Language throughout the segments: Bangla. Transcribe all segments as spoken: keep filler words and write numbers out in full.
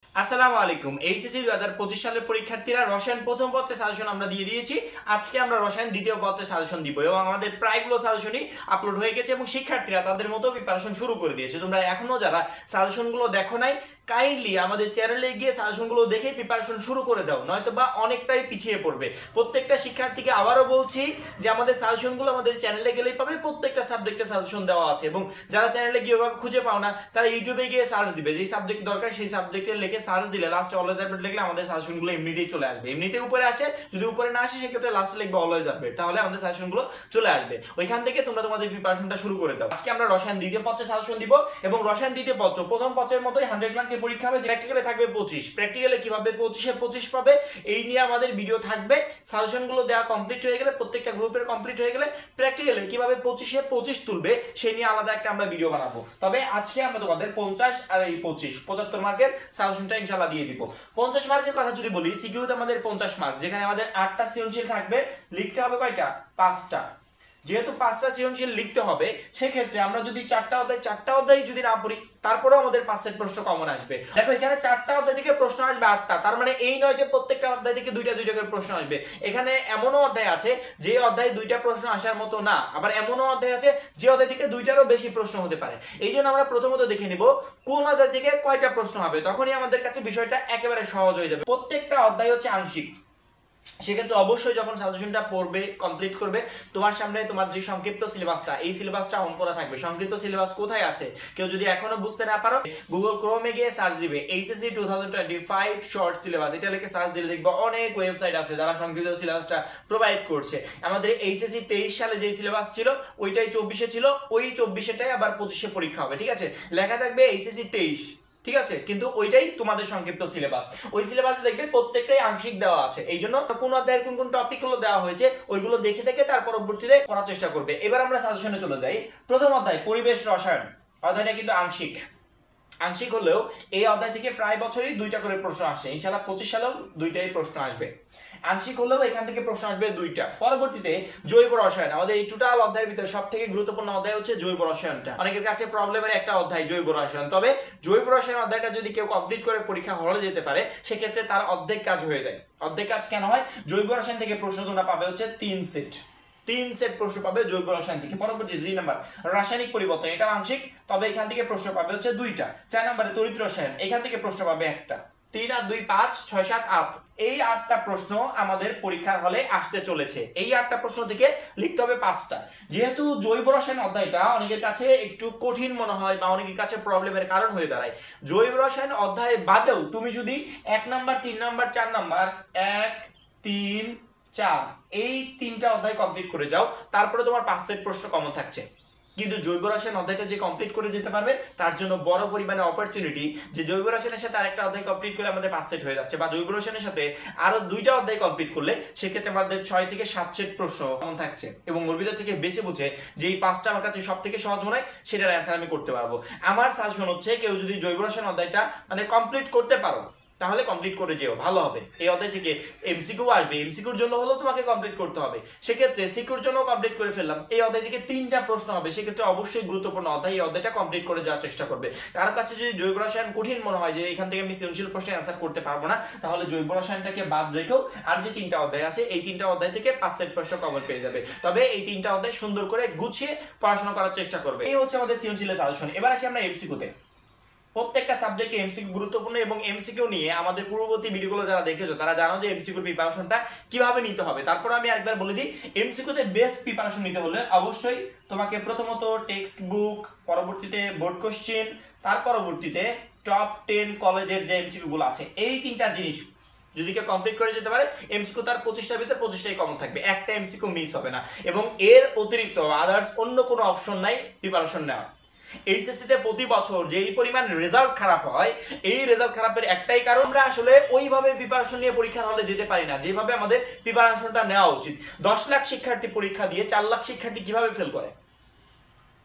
আসসালামু আলাইকুম। এইচএসসি দুই হাজার পঁচিশ সালের পরীক্ষার্থীরা রসায়ন প্রথম পত্রের সাজেশন আমরা দিয়ে দিয়েছি। আজকে আমরা রসায়ন দ্বিতীয় পত্রের সাজেশন দিব এবং আমাদের প্রায়গুলো সাজেশনই আপলোড হয়ে গেছে এবং শিক্ষার্থীরা তাদের মতো প্রিপারেশন শুরু করে দিয়েছে। তোমরা এখনো যারা সাজেশনগুলো দেখো নাই, কাইন্ডলি আমাদের চ্যানেলে গিয়ে সাজেশনগুলো দেখে প্রিপারেশন শুরু করে দাও, নয়তো বা অনেকটাই পিছিয়ে পড়বে। প্রত্যেকটা শিক্ষার্থীকে আবারও বলছি যে আমাদের সাজেশনগুলো আমাদের চ্যানেলে গেলেই পাবে, প্রত্যেকটা সাবজেক্টে সাজেশন দেওয়া আছে এবং যারা চ্যানেলে গিয়ে ওভাবে খুঁজে পাও না তারা ইউটিউবে গিয়ে সার্চ দিবে, যেই সাবজেক্ট দরকার সেই সাবজেক্টের লিখে সার্চ দিলে লাস্টে অলওয়েজ আপডেট লিখলে আমাদের সাজেশনগুলো এমনিতেই চলে আসবে। এমনিতে উপরে আসে, যদি উপরে না আসে সেক্ষেত্রে লাস্টে লিখবে অলওয়েজ আপডেট, তাহলে আমাদের সাজেশনগুলো চলে আসবে। ওইখান থেকে তোমরা তোমাদের প্রিপারেশনটা শুরু করে দাও। আজকে আমরা রসায়ন দ্বিতীয় পত্রের সাজেশন দিব এবং রসায়ন দ্বিতীয় পত্র প্রথম পত্রের মতোই হান্ড্রেড মার্কের পরীক্ষা হবে, প্র্যাকটিক্যালে থাকবে পঁচিশ। প্র্যাকটিক্যালে কিভাবে পঁচিশে পঁচিশ পাবে এই নিয়ে আমাদের ভিডিও থাকবে। সাজেশনগুলো দেওয়া কমপ্লিট হয়ে গেলে, প্রত্যেকটা গ্রুপের কমপ্লিট হয়ে গেলে প্র্যাকটিক্যালে কিভাবে পঁচিশে পঁচিশ তুলবে সেই নিয়ে আলাদা একটা আমরা ভিডিও বানাবো। তবে আজকে আমরা তোমাদের পঞ্চাশ আর এই পঁচিশ পঁচাত্তর মার্কের সাজেশনটা ইনশাআল্লাহ দিয়ে দিব। পঞ্চাশ মার্কের কথা যদি বলি, সিকিউতে আমাদের পঞ্চাশ মার্ক, যেখানে আমাদের আটটা সৃজনশীল থাকবে, লিখতে হবে কয়টা? পাঁচটা। যেহেতু পাঁচটা সৃজনশীল লিখতে হবে, সেক্ষেত্রে আমরা যদি চারটা অধ্যায় চারটা অধ্যায় যদি না পড়ি, তারপরেও আমাদের পাঁচ সেট প্রশ্ন কমন আসবে। দেখো এখানে চারটা অধ্যায় থেকে প্রশ্ন আসবে আটটা, তার মানে এই নয় যে প্রত্যেকটা অধ্যায় থেকে দুইটা দুইটা করে প্রশ্ন আসবে। এখানে এমনও অধ্যায় আছে যে অধ্যায়ে দুইটা প্রশ্ন আসার মতো না, আবার এমনও অধ্যায় আছে যে অধ্যায় থেকে দুইটারও বেশি প্রশ্ন হতে পারে। এই জন্য আমরা প্রথমত দেখে নিব কোন অধ্যায় থেকে কয়টা প্রশ্ন হবে, তখনই আমাদের কাছে বিষয়টা একেবারে সহজ হয়ে যাবে। প্রত্যেকটা অধ্যায় হচ্ছে আংশিক, সেক্ষেত্রে অবশ্যই যখন সাজেশনটা পড়বে, কমপ্লিট করবে, তোমার সামনে তোমার যে সংক্ষিপ্ত সিলেবাসটা, এই সিলেবাসটা অন করা থাকবে। সংক্ষিপ্ত সিলেবাস কোথায় আছে কেউ যদি এখনো বুঝতে না পারো, গুগল ক্রোমে গিয়ে সার্চ দিবে HSC two thousand twenty five short syllabus, এটা লিখে সার্চ দিলে দেখবে অনেক ওয়েবসাইট আছে যারা সংক্ষিপ্ত সিলেবাসটা প্রোভাইড করছে। আমাদের এইচএসসি তেইশ সালে যে সিলেবাস ছিল ওইটাই চব্বিশে ছিল, ওই চব্বিশেটাই আবার পঁচিশে পরীক্ষা হবে, ঠিক আছে? লেখা থাকবে এইচএসসি তেইশ, ঠিক আছে, কিন্তু ওইটাই তোমাদের সংক্ষিপ্ত সিলেবাস। ওই সিলেবাসে দেখবে প্রত্যেকটাই আংশিক দেওয়া আছে, এই জন্য কোন অধ্যায়ের কোন কোন টপিকগুলো দেওয়া হয়েছে ওইগুলো দেখে দেখে তার পরবর্তীতে পড়ার চেষ্টা করবে। এবার আমরা সাজেশনে চলে যাই। প্রথম অধ্যায় পরিবেশ রসায়ন, অধ্যায়টা কিন্তু আংশিক। আংশিক হলেও এই অধ্যায় থেকে প্রায় বছরই দুইটা করে প্রশ্ন আসে, ইনশাআল্লাহ পঁচিশ সালেও দুইটাই প্রশ্ন আসবে। আংশিক হলেও এখান থেকে প্রশ্ন আসবে দুইটা। পরবর্তীতে জৈব রসায়ন, আমাদের এই টোটাল অধ্যায়ের ভিতরে সব থেকে গুরুত্বপূর্ণ অধ্যায় হচ্ছে জৈব রসায়নটা। অনেকের কাছে প্রবলেমের একটা অধ্যায় জৈব রসায়ন, তবে জৈব রসায়ন অধ্যায়টা যদি কেউ কমপ্লিট করে পরীক্ষা হলে যেতে পারে, সেক্ষেত্রে তার অর্ধেক কাজ হয়ে যায়। অর্ধেক কাজ কেন হয়? জৈব রসায়ন থেকে প্রশ্ন তোমরা পাবে হচ্ছে তিন সেট, তিন সেট প্রশ্ন পাবে জৈব রসায়ন থেকে। পরবর্তী দুই নাম্বার রাসায়নিক পরিবর্তন, এটা আংশিক, তবে এখান থেকে প্রশ্ন পাবে হচ্ছে দুইটা। চার নম্বরে তড়িৎ রসায়ন, এখান থেকে প্রশ্ন পাবে একটা। তিন আর দুই পাঁচ, ছয় সাত আট, এই আটটা প্রশ্ন আমাদের পরীক্ষার হলে আসতে চলেছে। এই আটটা প্রশ্ন থেকে লিখতে হবে পাঁচটা। যেহেতু জৈব রসায়ন অধ্যায়টা অনেকের কাছে একটু কঠিন মনে হয় বা অনেকের কাছে প্রবলেমের কারণ হয়ে দাঁড়ায়, জৈব রসায়ন অধ্যায় বাদেও তুমি যদি এক নাম্বার, তিন নাম্বার, চার নাম্বার, এক তিন চার এই তিনটা অধ্যায় কমপ্লিট করে যাও, তারপরে তোমার পাঁচ সেট প্রশ্ন কমন থাকছে। কিন্তু জৈব রসায়ন অধ্যায়টা যে কমপ্লিট করে যেতে পারবে তার জন্য বড় পরিমাণে অপরচুনিটি, যে জৈব রসায়নের সাথে আরেকটা অধ্যায় কমপ্লিট করে আমাদের পাঁচ সেট হয়ে যাচ্ছে, বা জৈব রসায়নের সাথে আরো দুইটা অধ্যায় কমপ্লিট করলে সেক্ষেত্রে আমাদের ছয় থেকে সাত সেট প্রশ্ন কমন থাকছে এবং ওর ভিতর থেকে বেছে বুঝে যে এই পাঁচটা আমার কাছে সব থেকে সহজ মনে হয় সেটার অ্যান্সার আমি করতে পারবো। আমার সাজেশন হচ্ছে কেউ যদি জৈব রসায়ন অধ্যায়টা মানে কমপ্লিট করতে পারো তাহলে কমপ্লিট করে যেও, ভালো হবে। এই অধ্যায় থেকে এমসিকিউ আসবে, এমসিকিউর জন্য হলেও তোমাকে কমপ্লিট করতে হবে, সেক্ষেত্রে সিকিউর জন্য কমপ্লিট করে ফেললাম। এই অধ্যায় থেকে তিনটা প্রশ্ন হবে, সেক্ষেত্রে অবশ্যই গুরুত্বপূর্ণ অধ্যায়, এই অধ্যায়টা কমপ্লিট করে যাওয়ার চেষ্টা করবে। কারোর কাছে যদি জৈব রসায়ন কঠিন মনে হয় যে এখান থেকে আমি সৃজনশীল প্রশ্নের অ্যান্সার করতে পারবো না, তাহলে জৈব রসায়নটাকে বাদ রেখেও আর যে তিনটা অধ্যায় আছে এই তিনটা অধ্যায় থেকে পাঁচ সেট প্রশ্ন কমন পেয়ে যাবে। তবে এই তিনটা অধ্যায় সুন্দর করে গুছিয়ে পড়াশোনা করার চেষ্টা করবে। এই হচ্ছে আমাদের সৃজনশীলের সাজেশন। এবার আসি আমরা এমসিকিউতে। প্রত্যেকটা সাবজেক্টে এমসিকিউ গুরুত্বপূর্ণ এবং এমসিকিউ নিয়ে আমাদের পূর্ববর্তী ভিডিওগুলো যারা দেখেছো তারা জানো যে এমসিকিউ প্রিপারেশনটা কিভাবে নিতে হবে। তারপর আমি আরেকবার বলে দিই, এমসিকিউতে বেস্ট প্রিপারেশন নিতে হলে অবশ্যই তোমাকে প্রথমত টেক্সট বুক, পরবর্তীতে বোর্ড কোশ্চেন, তার পরবর্তীতে টপ টেন কলেজের যে এমসিকিউ গুলো আছে, এই তিনটা জিনিস যদি কেউ কমপ্লিট করে যেতে পারে, এমসিকিউ তার পঁচিশটার ভিতরে পঁচিশটাই কমন থাকবে, একটা এমসিকিউ মিস হবে না। এবং এর অতিরিক্ত আদার্স অন্য কোনো অপশন নাই প্রিপারেশন নেওয়ার। এইচএসসি তে প্রতি বছর যে এই পরিমাণ রেজাল্ট খারাপ হয়, এই রেজাল্ট খারাপের একটাই কারণ, আমরা আসলে ওইভাবে প্রিপারেশন নিয়ে পরীক্ষার হলে যেতে পারি না যেভাবে আমাদের প্রিপারেশনটা নেওয়া উচিত। দশ লাখ শিক্ষার্থী পরীক্ষা দিয়ে চার লাখ শিক্ষার্থী কিভাবে ফেল করে?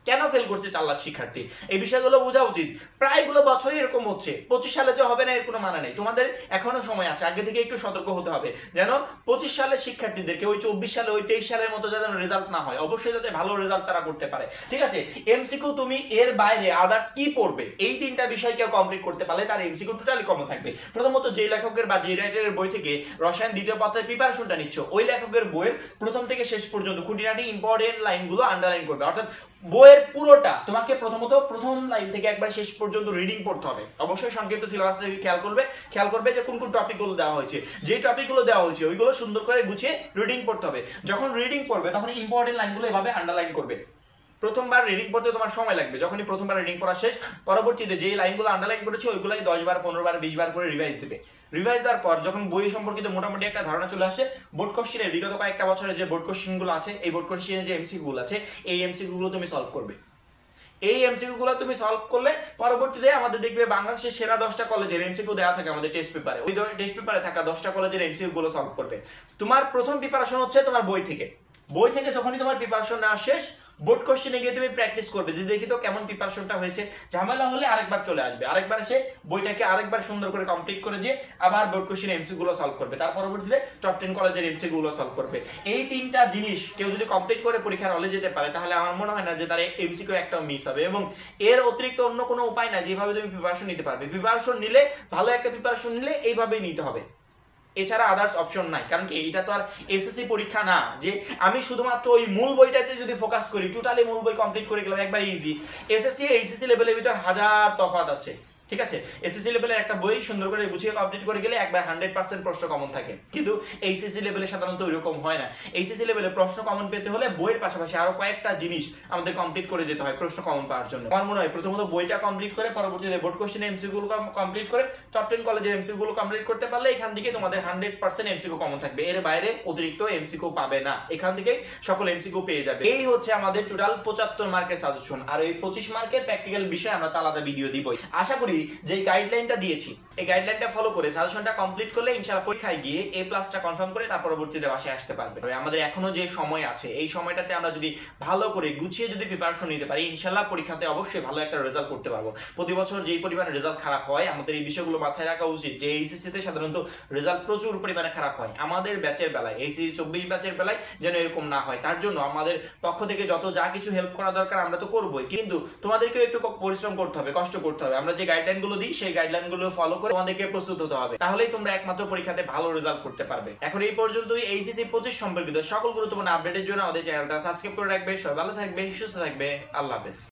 কেন ফেল করছে চার লাখ শিক্ষার্থী, এই বিষয়গুলো বোঝা উচিত। প্রায়গুলো বছরই এরকম হচ্ছে, পঁচিশ সালে যে হবে না এর কোনো মানে নেই। তোমাদের এখনো সময় আছে, আগে থেকে একটু সতর্ক হতে হবে যেন পঁচিশ সালের শিক্ষার্থীদেরকে ওই চব্বিশ সালে ওই তেইশ সালের মতো যেন রেজাল্ট না হয়, অবশ্যই যাতে ভালো রেজাল্ট তারা করতে পারে। ঠিক আছে, এমসিকিউ তুমি এর বাইরে আদার্স কি পড়বে, এই তিনটা বিষয় কেউ কমপ্লিট করতে পারলে তার এমসিকিউ টোটালি কম থাকবে। প্রথমত যে লেখকের বা যে রাইটারের বই থেকে রসায়ন দ্বিতীয় পত্রের প্রিপারেশনটা নিচ্ছ, ওই লেখকের বইয়ের প্রথম থেকে শেষ পর্যন্ত খুঁটিনাটি ইম্পর্টেন্ট লাইনগুলো আন্ডারলাইন করবে। অর্থাৎ বইয়ের পুরোটা তোমাকে প্রথমত প্রথম লাইন থেকে একবার শেষ পর্যন্ত রিডিং পড়তে হবে। অবশ্যই সংক্ষিপ্ত সিলেবাসটা খেয়াল করবে, খেয়াল করবে যে কোন কোন টপিকগুলো দেওয়া হয়েছে, যে টপিকগুলো দেওয়া হয়েছে ওইগুলো সুন্দর করে গুছিয়ে রিডিং পড়তে হবে। যখন রিডিং পড়বে তখন ইম্পর্টেন্ট লাইনগুলো এভাবে আন্ডারলাইন করবে। প্রথমবার রিডিং পড়তে তোমার সময় লাগবে, যখনই প্রথমবার রিডিং পড়া শেষ পরবর্তীতে যে লাইনগুলো আন্ডারলাইন করেছো ওইগুলাই দশ বার পনেরো বার বিশ বার করে রিভাইজ দেবে। রিভাইজ দেওয়ার পর যখন বই সম্পর্কিত মোটামুটি একটা ধারণা চলে আসে, বোর্ড কোশ্চেনের বিগত কয়েকটা বছরে যে বোর্ড কোশ্চেনগুলো আছে, এই বোর্ড কোশ্চেনের যে এমসিকিউগুলো আছে এই এমসিকিউগুলো তুমি সলভ করবে। এই এমসিকিউ গুলো তুমি সলভ করলে পরবর্তীতে আমাদের দেখবে বাংলাদেশের সেরা দশটা কলেজের এমসিকিউ দেওয়া থাকে আমাদের টেস্ট পেপারে, ওই টেস্ট পেপারে থাকা দশটা কলেজের এমসিকিউ গুলো সলভ করবে। তোমার প্রথম প্রিপারেশন হচ্ছে তোমার বই থেকে, বই থেকে যখনই তোমার প্রিপারেশন নেওয়া শেষ বোর্ড কোশ্চেনে গিয়ে তুমি প্র্যাকটিস করবে যে দেখি তো কেমন প্রিপারেশনটা হয়েছে। ঝামেলা হলে আরেকবার চলে আসবে, আরেকবার এসে বইটাকে আরেকবার সুন্দর করে কমপ্লিট করে দিয়ে আবার বোর্ড কোশ্চেনে এমসিকিউ গুলো সলভ করবে, তার পরবর্তীতে টপ টেন কলেজের এমসিকিউ গুলো সলভ করবে। এই তিনটা জিনিস কেউ যদি কমপ্লিট করে পরীক্ষার হলে যেতে পারে তাহলে আমার মনে হয় না যে তার এমসিকিউ একটাও মিস হবে। এবং এর অতিরিক্ত অন্য কোনো উপায় না যেভাবে তুমি প্রিপারেশন নিতে পারবে। প্রিপারেশন নিলে ভালো একটা প্রিপারেশন নিলে এইভাবেই নিতে হবে, এছাড়া আদার্স অপশন নাই। কারণ কি এটা তো আর এসএসসি পরীক্ষা না যে আমি শুধুমাত্র ওই মূল বইটাতে যদি ফোকাস করি, টোটালি মূল বই কমপ্লিট করে গেলাম একবার ইজি। এসএসসি এইচএসসি লেভেলের ভিতর হাজার তফাৎ আছে। ঠিক আছে, এসএসসি লেভেলের একটা বই সুন্দর করে গুছিয়ে কমপ্লিট করে গেলে একবার হান্ড্রেড পার্সেন্ট প্রশ্ন কমন থাকে, কিন্তু এইচএসসি লেভেলে সাধারণত ওইরকম হয় না। এইচএসসি লেভেলে প্রশ্ন কমন পেতে হলে বইয়ের পাশাপাশি আরো কয়েকটা জিনিস আমাদের কমপ্লিট করে যেতে হয় প্রশ্ন কমন পাওয়ার জন্য। আমার মনে হয় প্রথমত বইটা কমপ্লিট করে পরবর্তীতে বোর্ড কোশ্চেন এমসিকিউ গুলো কমপ্লিট করে টপ টেন কলেজের এমসিকিউ গুলো কমপ্লিট করতে পারলে এখান থেকে তোমাদের হান্ড্রেড পার্সেন্ট এমসিকিউ কমন থাকবে, এর বাইরে অতিরিক্ত এমসিকিউ পাবে না, এখান থেকে সকল এমসিকিউ পেয়ে যাবে। এই হচ্ছে আমাদের টোটাল পঁচাত্তর মার্কের সাজেশন। আর এই পঁচিশ মার্কের প্র্যাকটিক্যাল বিষয়ে আমরা তো আলাদা ভিডিও দিবই। আশা করি যে গাইড গাইডলাইনটা দিয়েছি এই গাইডলাইনটা ফলো করে সাজেশনটা কমপ্লিট করলে ইনশাআল্লাহ পরীক্ষায় গিয়ে এ প্লাসটা কনফার্ম করে তার পরবর্তীতে বাসায় আসতে পারবে। আমাদের এখনো যে সময় আছে এই সময়টাতে আমরা যদি ভালো করে গুছিয়ে যদি প্রিপারেশন নিতে পারি ইনশাআল্লাহ পরীক্ষাতে অবশ্যই ভালো একটা রেজাল্ট করতে পারবো। প্রতি বছর যেই পরিমাণে রেজাল্ট খারাপ হয় আমাদের এই বিষয়গুলো মাথায় রাখা উচিত যে এইচএসসি তে সাধারণত রেজাল্ট প্রচুর পরিমাণে খারাপ হয়। আমাদের ব্যাচের বেলায় এইচএসসি চব্বিশ ব্যাচের বেলায় যেন এরকম না হয়, তার জন্য আমাদের পক্ষ থেকে যত যা কিছু হেল্প করা দরকার আমরা তো করবোই, কিন্তু তোমাদেরকেও একটু পরিশ্রম করতে হবে, কষ্ট করতে হবে। আমরা যে গাইডলাইনগুলো দিই সেই গাইডলাইনগুলো ফলো করে তোমাদেরকে প্রস্তুত হতে হবে, তাহলেই তোমরা একমাত্র পরীক্ষাতে ভালো রেজাল্ট করতে পারবে। এখন এই পর্যন্তই এইচএসসি পঁচিশ সম্পর্কিত সকল গুরুত্বপূর্ণ আপডেটের জন্য আমাদের চ্যানেলটা সাবস্ক্রাইব করে রাখবে। সবাই ভালো থাকবে, সুস্থ থাকবে, আল্লাহ হাফেজ।